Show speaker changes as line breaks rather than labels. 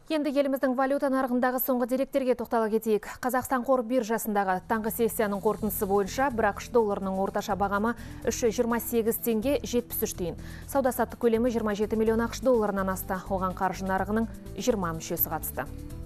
Енді еліміздің валюта нарығындағы соңғы деректерге тоқтала кетейік. Қазақстан қор биржасындағы таңғы сессияның қорытындысы бойынша бір ақш долларының орташа бағамы 328 теңге 73 тиын. Сауда-саттық көлемі 27 миллион ақш долларынан асты. Оған қаржы нарығының 20 мүшесі қатысты.